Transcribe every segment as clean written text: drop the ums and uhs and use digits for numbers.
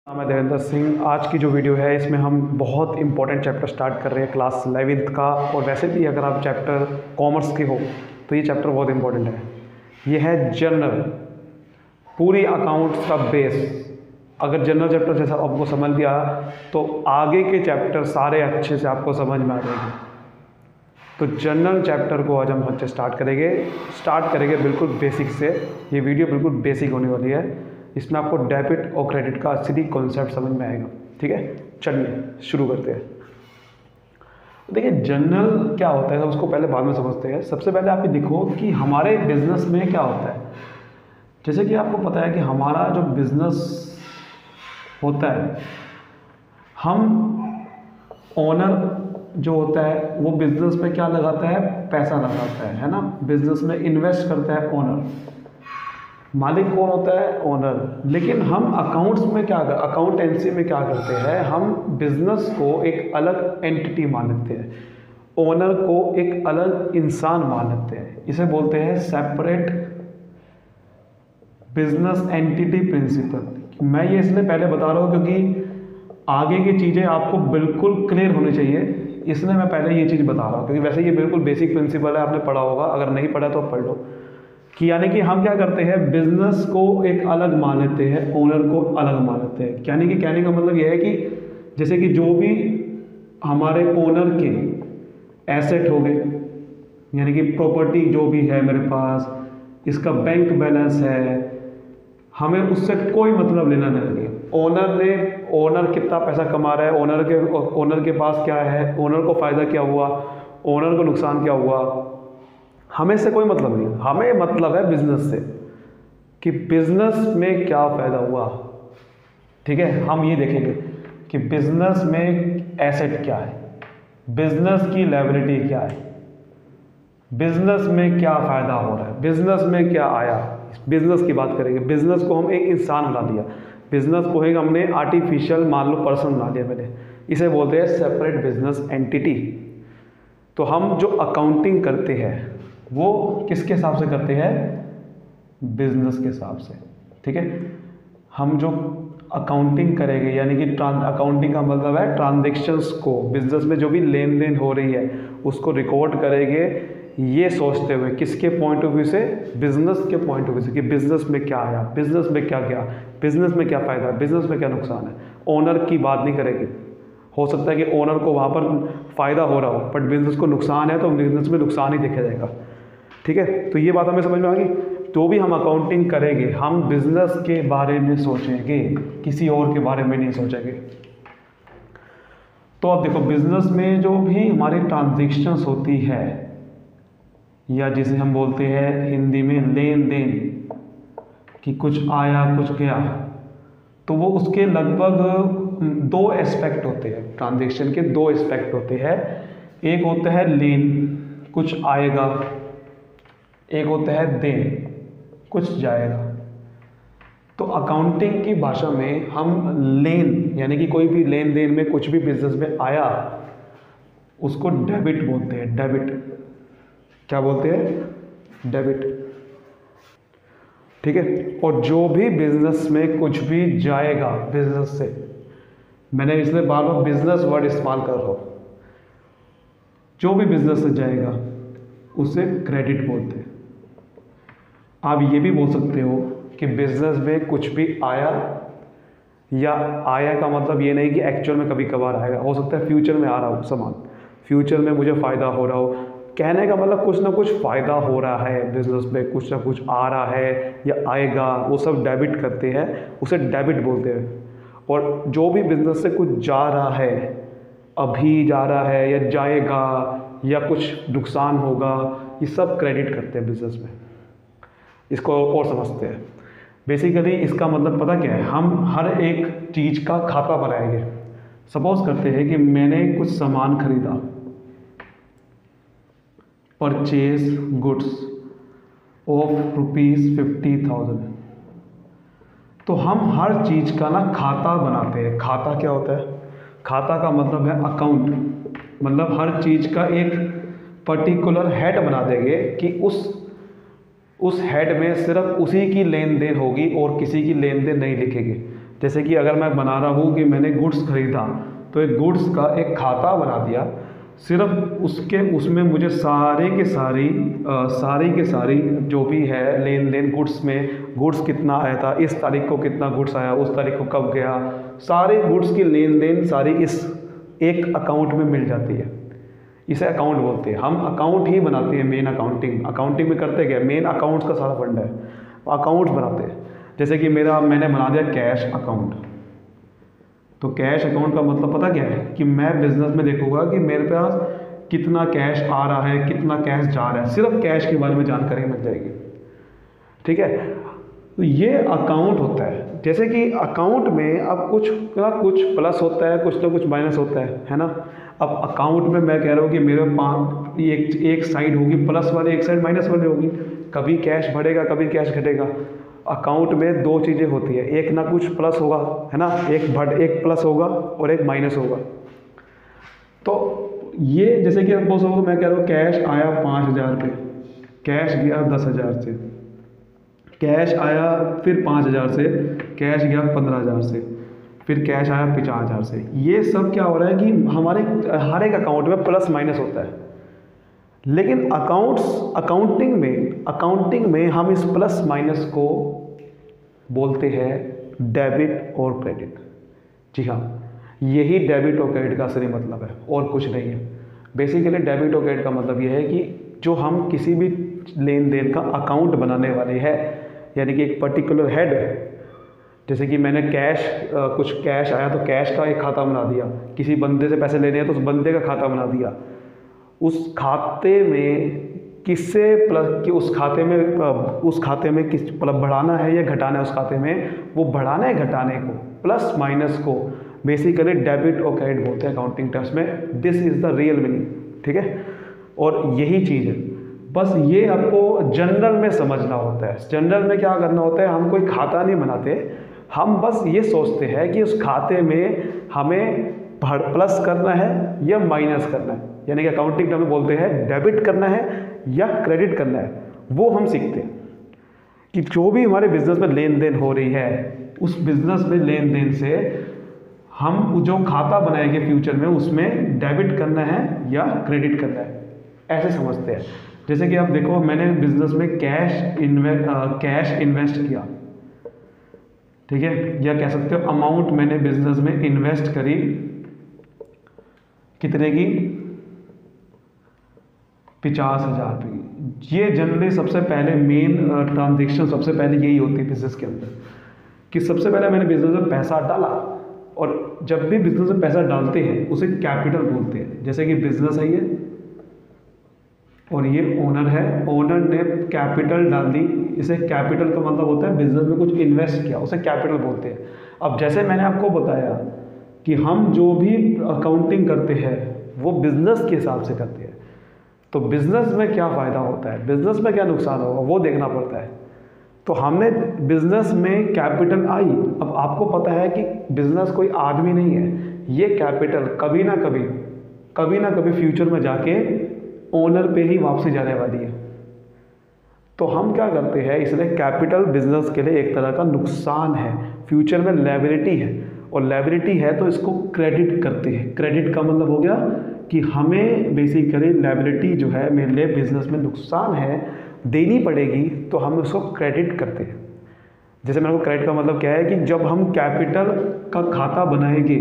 नाम है देवेंद्र सिंह। आज की जो वीडियो है इसमें हम बहुत इंपॉर्टेंट चैप्टर स्टार्ट कर रहे हैं क्लास 11th का। और वैसे भी अगर आप चैप्टर कॉमर्स के हो तो ये चैप्टर बहुत इंपॉर्टेंट है। ये है जनरल, पूरी अकाउंट्स का बेस। अगर जनरल चैप्टर जैसा आपको समझ लिया तो आगे के चैप्टर सारे अच्छे से आपको समझ में आ जाएंगे। तो जनरल चैप्टर को आज हम अच्छे स्टार्ट करेंगे बिल्कुल बेसिक से। ये वीडियो बिल्कुल बेसिक होने वाली है। इसमें आपको डेबिट और क्रेडिट का असली कॉन्सेप्ट समझ में आएगा। ठीक है, चलिए शुरू करते हैं। देखिए जनरल क्या होता है उसको पहले बाद में समझते हैं। सबसे पहले आप ये देखो कि हमारे बिजनेस में क्या होता है। जैसे कि आपको पता है कि हमारा जो बिजनेस होता है, हम ओनर जो होता है वो बिजनेस में क्या लगाता है, पैसा लगाता है ना। बिजनेस में इन्वेस्ट करता है ओनर। मालिक कौन होता है, ओनर। लेकिन हम अकाउंटेंसी में क्या करते हैं, हम बिजनेस को एक अलग एंटिटी मान लेते हैं, ओनर को एक अलग इंसान मान लेते हैं। इसे बोलते हैं सेपरेट बिजनेस एंटिटी प्रिंसिपल। मैं ये इसलिए पहले बता रहा हूँ क्योंकि आगे की चीज़ें आपको बिल्कुल क्लियर होनी चाहिए, इसलिए मैं पहले ये चीज़ बता रहा हूँ। क्योंकि वैसे ये बिल्कुल बेसिक प्रिंसिपल है, आपने पढ़ा होगा, अगर नहीं पढ़ा तो पढ़ लो। कि यानी कि हम क्या करते हैं, बिजनेस को एक अलग मान लेते हैं, ओनर को अलग मान लेते हैं। यानी कि कहने का मतलब यह है कि जैसे कि जो भी हमारे ओनर के एसेट हो गए, यानी कि प्रॉपर्टी जो भी है मेरे पास, इसका बैंक बैलेंस है, हमें उससे कोई मतलब लेना नहीं। ओनर कितना पैसा कमा रहा है, ओनर के पास क्या है, ओनर को फ़ायदा क्या हुआ, ओनर को नुकसान क्या हुआ, हमें से कोई मतलब नहीं। हमें मतलब है बिजनेस से कि बिजनेस में क्या फ़ायदा हुआ। ठीक है, हम ये देखेंगे कि बिजनेस में एसेट क्या है, बिजनेस की लायबिलिटी क्या है, बिजनेस में क्या फ़ायदा हो रहा है, बिजनेस में क्या आया, बिजनेस की बात करेंगे। बिजनेस को हम एक इंसान बना लिया, बिजनेस को एक हमने आर्टिफिशियल मान लो पर्सन बना लिया मैंने। इसे बोलते हैं सेपरेट बिजनेस एंटिटी। तो हम जो अकाउंटिंग करते हैं वो किसके हिसाब से करते हैं, बिजनेस के हिसाब से। ठीक है, हम जो अकाउंटिंग करेंगे यानी कि अकाउंटिंग का मतलब है ट्रांजैक्शंस को, बिजनेस में जो भी लेन देन हो रही है उसको रिकॉर्ड करेंगे, ये सोचते हुए किसके पॉइंट ऑफ व्यू से, बिजनेस के पॉइंट ऑफ व्यू से कि बिजनेस में क्या आया, बिजनेस में क्या गया, बिजनेस में क्या फ़ायदा है, बिजनेस में क्या नुकसान है। ओनर की बात नहीं करेंगे। हो सकता है कि ओनर को वहाँ पर फ़ायदा हो रहा हो बट बिजनेस को नुकसान है तो बिजनेस में नुकसान ही देखा जाएगा। ठीक है, तो ये बात हमें समझ में आ गई। तो भी हम अकाउंटिंग करेंगे, हम बिजनेस के बारे में सोचेंगे, किसी और के बारे में नहीं सोचेंगे। तो अब देखो बिजनेस में जो भी हमारी ट्रांजैक्शंस होती है, या जिसे हम बोलते हैं हिंदी में लेन देन, कि कुछ आया कुछ गया, तो वो उसके लगभग दो एस्पेक्ट होते हैं। ट्रांजैक्शन के दो एस्पेक्ट होते हैं। एक होता है लेन, कुछ आएगा, एक होता है देन, कुछ जाएगा। तो अकाउंटिंग की भाषा में हम लेन यानी कि कोई भी लेन देन में कुछ भी बिजनेस में आया उसको डेबिट बोलते हैं। डेबिट क्या बोलते हैं, डेबिट। ठीक है, और जो भी बिजनेस में कुछ भी जाएगा बिजनेस से, मैंने इसलिए बार बार बिजनेस वर्ड इस्तेमाल कर रहा हूँ, जो भी बिजनेस से जाएगा उसे क्रेडिट बोलते हैं। आप ये भी बोल सकते हो कि बिजनेस में कुछ भी आया, या आया का मतलब ये नहीं कि एक्चुअल में कभी कभार आएगा, हो सकता है फ्यूचर में आ रहा हो सामान, फ्यूचर में मुझे फ़ायदा हो रहा हो। कहने का मतलब कुछ ना कुछ फ़ायदा हो रहा है बिजनेस में, कुछ ना कुछ आ रहा है या आएगा, वो सब डेबिट करते हैं, उसे डेबिट बोलते हैं। और जो भी बिजनेस से कुछ जा रहा है, अभी जा रहा है या जाएगा या कुछ नुकसान होगा, ये सब क्रेडिट करते हैं बिजनेस में। इसको और समझते हैं। बेसिकली इसका मतलब पता क्या है, हम हर एक चीज़ का खाता बनाएंगे। सपोज करते हैं कि मैंने कुछ सामान खरीदा, परचेज गुड्स ऑफ ₹50,000। तो हम हर चीज़ का ना खाता बनाते हैं। खाता क्या होता है, खाता का मतलब है अकाउंट, मतलब हर चीज़ का एक पर्टिकुलर हेड बना देंगे कि उस हेड में सिर्फ उसी की लेन देन होगी और किसी की लेन देन नहीं लिखेंगे। जैसे कि अगर मैं बना रहा हूँ कि मैंने गुड्स खरीदा, तो एक गुड्स का एक खाता बना दिया, सिर्फ उसमें मुझे सारी के सारी जो भी है लेन देन गुड्स में, गुड्स कितना आया था, इस तारीख को कितना गुड्स आया, उस तारीख को कब गया, सारे गुड्स की लेन देन सारी इस एक अकाउंट में मिल जाती है। इसे अकाउंट बोलते हैं। हम अकाउंट ही बनाते हैं। मेन अकाउंटिंग में करते क्या, मेन अकाउंट्स का सारा फंड है, अकाउंट्स बनाते हैं। जैसे कि मैंने बना दिया कैश अकाउंट। तो कैश अकाउंट का मतलब पता क्या है कि मैं बिजनेस में देखूंगा कि मेरे पास कितना कैश आ रहा है, कितना कैश जा रहा है, सिर्फ कैश के बारे में जानकारी मिल जाएगी। ठीक है, तो ये अकाउंट होता है। जैसे कि अकाउंट में अब कुछ ना कुछ प्लस होता है, कुछ ना कुछ माइनस होता है ना। अब अकाउंट में मैं कह रहा हूँ कि मेरे पास एक साइड होगी प्लस वाली, एक साइड माइनस वाली होगी, कभी कैश बढ़ेगा कभी कैश घटेगा। अकाउंट में दो चीज़ें होती है, एक ना कुछ प्लस होगा, है ना, एक प्लस होगा और एक माइनस होगा। तो ये जैसे कि सपोज हो, मैं कह रहा हूँ कैश आया 5,000 रुपये, कैश गया 10,000 से, कैश आया फिर 5,000 से, कैश गया 15,000 से, फिर कैश आया 50,000 से। ये सब क्या हो रहा है कि हमारे हर एक अकाउंट में प्लस माइनस होता है। लेकिन अकाउंटिंग में हम इस प्लस माइनस को बोलते हैं डेबिट और क्रेडिट। जी हाँ, यही डेबिट और क्रेडिट का असली मतलब है और कुछ नहीं है। बेसिकली डेबिट और क्रेडिट का मतलब यह है कि जो हम किसी भी लेन देन का अकाउंट बनाने वाले हैं, यानी कि एक पर्टिकुलर हेड, जैसे कि मैंने कुछ कैश आया तो कैश का एक खाता बना दिया, किसी बंदे से पैसे लेने हैं तो उस बंदे का खाता बना दिया, उस खाते में किससे प्लस कि उस खाते में किस मतलब बढ़ाना है या घटाना है, उस खाते में वो बढ़ाना है घटाने को, प्लस माइनस को बेसिकली डेबिट और क्रेडिट बोलते हैं अकाउंटिंग टर्म्स में। This is the real meaning. ठीक है, और यही चीज़ है, बस ये आपको जनरल में समझना होता है। जनरल में क्या करना होता है, हम कोई खाता नहीं बनाते, हम बस ये सोचते हैं कि उस खाते में हमें प्लस करना है या माइनस करना है, यानी कि अकाउंटिंग टर्म में बोलते हैं डेबिट करना है या क्रेडिट करना है। वो हम सीखते हैं कि जो भी हमारे बिजनेस में लेन देन हो रही है, उस बिजनेस में लेन देन से हम जो खाता बनाएंगे फ्यूचर में, उसमें डेबिट करना है या क्रेडिट करना है, ऐसे समझते हैं। जैसे कि आप देखो, मैंने बिजनेस में कैश इन्वेस्ट किया, ठीक है, या कह सकते हो अमाउंट मैंने बिजनेस में इन्वेस्ट करी, कितने की, 50,000 रुपये की। ये जनरली सबसे पहले मेन ट्रांजेक्शन सबसे पहले यही होती है बिजनेस के अंदर, कि सबसे पहले मैंने बिजनेस में पैसा डाला। और जब भी बिजनेस में पैसा डालते हैं उसे कैपिटल बोलते हैं। जैसे कि बिजनेस है ये और ये ओनर है, ओनर ने कैपिटल डाल दी, इसे कैपिटल का मतलब होता है बिजनेस में कुछ इन्वेस्ट किया, उसे कैपिटल बोलते हैं। अब जैसे मैंने आपको बताया कि हम जो भी अकाउंटिंग करते हैं वो बिजनेस के हिसाब से करते हैं, तो बिजनेस में क्या फ़ायदा होता है, बिजनेस में क्या नुकसान होगा, वो देखना पड़ता है। तो हमने बिजनेस में कैपिटल आई, अब आपको पता है कि बिजनेस कोई आदमी नहीं है, ये कैपिटल कभी ना कभी फ्यूचर में जाके ओनर पे ही वापसी जाने वाली है। तो हम क्या करते हैं, इसलिए कैपिटल बिजनेस के लिए एक तरह का नुकसान है, फ्यूचर में लायबिलिटी है, और लायबिलिटी है तो इसको क्रेडिट करते हैं। क्रेडिट का मतलब हो गया कि हमें बेसिकली लायबिलिटी जो है मेरे लिए बिजनेस में नुकसान है, देनी पड़ेगी, तो हम उसको क्रेडिट करते हैं। जैसे मेरे को क्रेडिट का मतलब क्या है कि जब हम कैपिटल का खाता बनाएंगे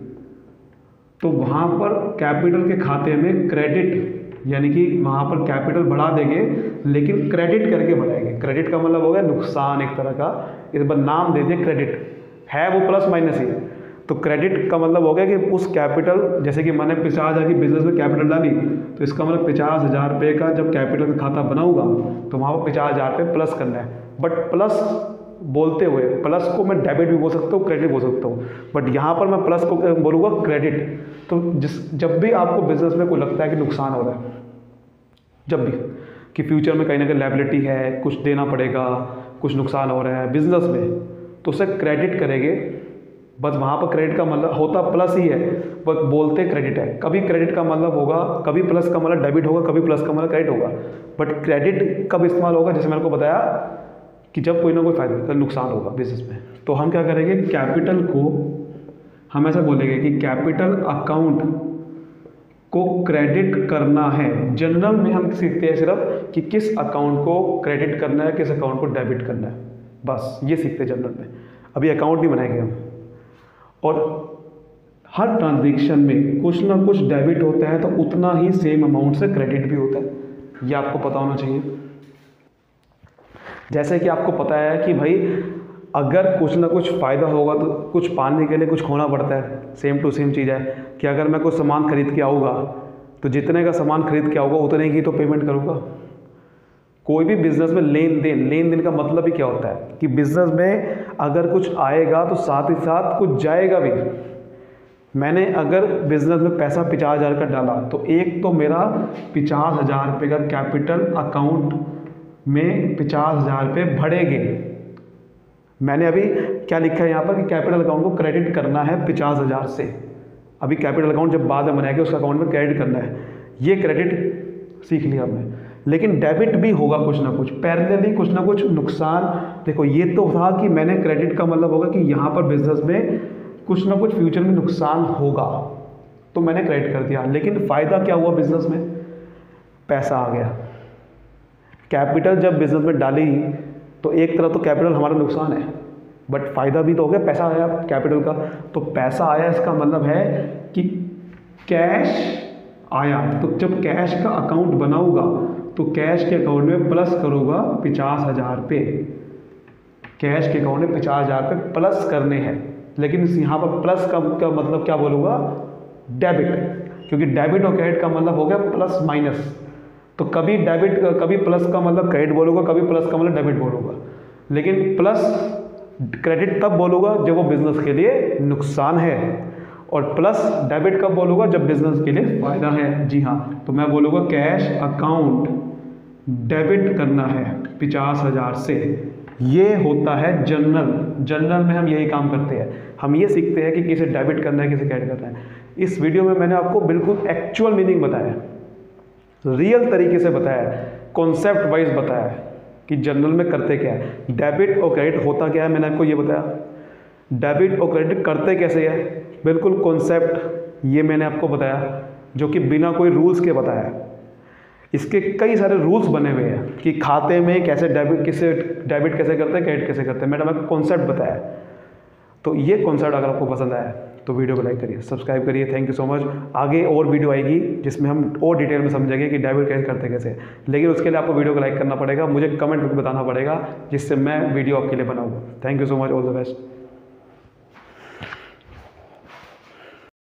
तो वहाँ पर कैपिटल के खाते में क्रेडिट, यानी कि वहाँ पर कैपिटल बढ़ा देंगे लेकिन क्रेडिट करके बढ़ाएंगे। क्रेडिट का मतलब हो गया नुकसान एक तरह का, इस पर नाम दे दिए क्रेडिट, है वो प्लस माइनस ही। तो क्रेडिट का मतलब हो गया कि उस कैपिटल, जैसे कि मैंने 50,000 की बिजनेस में कैपिटल डाली, तो इसका मतलब 50,000 रुपये का जब कैपिटल का खाता बनाऊंगा तो वहाँ पर 50,000 रुपये प्लस करना है। बट प्लस बोलते हुए, प्लस को मैं डेबिट भी बोल सकता हूँ, क्रेडिट बोल सकता हूँ, बट यहाँ पर मैं प्लस को बोलूँगा क्रेडिट। तो जब भी आपको बिजनेस में कोई लगता है कि नुकसान हो रहा है, जब भी कि फ्यूचर में कहीं ना कहीं लायबिलिटी है, कुछ देना पड़ेगा, कुछ नुकसान हो रहा है बिजनेस में, तो उसे क्रेडिट करेंगे। बस वहाँ पर क्रेडिट का मतलब होता प्लस ही है, बस बोलते क्रेडिट है। कभी क्रेडिट का मतलब होगा, कभी प्लस का मतलब डेबिट होगा, कभी प्लस का मतलब क्रेडिट होगा। बट क्रेडिट कब इस्तेमाल होगा, जैसे मैंने को बताया कि जब कोई ना कोई फायदा नुकसान होगा बिजनेस में, तो हम क्या करेंगे, कैपिटल को हम ऐसा बोलेंगे कि कैपिटल अकाउंट को क्रेडिट करना है। जनरल में हम सीखते हैं सिर्फ कि किस अकाउंट को क्रेडिट करना है, किस अकाउंट को डेबिट करना है, बस ये सीखते हैं जनरल में। अभी अकाउंट नहीं बनाएंगे हम। और हर ट्रांजेक्शन में कुछ ना कुछ डेबिट होता है तो उतना ही सेम अमाउंट से क्रेडिट भी होता है, ये आपको पता होना चाहिए। जैसे कि आपको पता है कि भाई अगर कुछ ना कुछ फ़ायदा होगा तो कुछ पाने के लिए कुछ खोना पड़ता है, सेम टू सेम चीज़ है कि अगर मैं कुछ सामान खरीद के आऊँगा तो जितने का सामान खरीद के आऊँगा उतने की तो पेमेंट करूँगा। कोई भी बिज़नेस में लेन देन का मतलब ही क्या होता है कि बिज़नेस में अगर कुछ आएगा तो साथ ही साथ कुछ जाएगा भी। मैंने अगर बिज़नेस में पैसा 50,000 का डाला तो एक तो मेरा 50,000 रुपये का कैपिटल अकाउंट में 50,000 रुपये बढ़ेंगे। मैंने अभी क्या लिखा है यहाँ पर कि कैपिटल अकाउंट को क्रेडिट करना है 50,000 से। अभी कैपिटल अकाउंट जब बाद में बनाएंगे उसका अकाउंट में क्रेडिट करना है, ये क्रेडिट सीख लिया हमने। लेकिन डेबिट भी होगा कुछ ना कुछ, पैरेलली कुछ ना कुछ नुकसान। देखो ये तो था कि मैंने क्रेडिट का मतलब होगा कि यहाँ पर बिजनेस में कुछ ना कुछ फ्यूचर में नुकसान होगा तो मैंने क्रेडिट कर दिया। लेकिन फ़ायदा क्या हुआ बिजनेस में, पैसा आ गया। कैपिटल जब बिजनेस में डाली तो एक तरफ तो कैपिटल हमारा नुकसान है बट फ़ायदा भी तो हो गया, पैसा आया कैपिटल का। तो पैसा आया इसका मतलब है कि कैश आया। तो जब कैश का अकाउंट बनाऊंगा तो कैश के अकाउंट में प्लस करूँगा 50,000 रुपये। कैश के अकाउंट में 50,000 रुपये प्लस करने हैं, लेकिन यहाँ पर प्लस का मतलब क्या बोलूँगा, डेबिट, क्योंकि डेबिट और क्रेडिट का मतलब हो गया प्लस माइनस। तो कभी डेबिट कभी प्लस का मतलब क्रेडिट बोलूँगा, कभी प्लस का मतलब डेबिट बोलूँगा। लेकिन प्लस क्रेडिट तब बोलूँगा जब वो बिज़नेस के लिए नुकसान है, और प्लस डेबिट कब बोलूँगा जब बिज़नेस के लिए फ़ायदा है। जी हाँ, तो मैं बोलूँगा कैश अकाउंट डेबिट करना है 50,000 से। ये होता है जनरल में हम यही काम करते हैं। हम ये सीखते हैं कि किसे डेबिट करना है, किसे क्रेडिट करना है। इस वीडियो में मैंने आपको बिल्कुल एक्चुअल मीनिंग बताया, रियल तरीके से बताया, कॉन्सेप्ट वाइज बताया कि जनरल में करते क्या है। डेबिट और क्रेडिट होता क्या है, मैंने आपको ये बताया। डेबिट और क्रेडिट करते कैसे है, बिल्कुल कॉन्सेप्ट ये मैंने आपको बताया, जो कि बिना कोई रूल्स के बताया। इसके कई सारे रूल्स बने हुए हैं कि खाते में कैसे डेबिट कैसे करते हैं, क्रेडिट कैसे करते हैं। मैंने आपको कॉन्सेप्ट बताया। तो ये कॉन्सेप्ट अगर आपको पसंद आया तो वीडियो को लाइक करिए, सब्सक्राइब करिए। Thank you so much. आगे और वीडियो आएगी जिसमें हम और डिटेल में समझेंगे कि डेबिट क्रेडिट करते कैसे। लेकिन उसके लिए आपको वीडियो को लाइक करना पड़ेगा, मुझे कमेंट करके बताना पड़ेगा, जिससे मैं वीडियो आपके लिए बनाऊँगा। Thank you so much, all the best.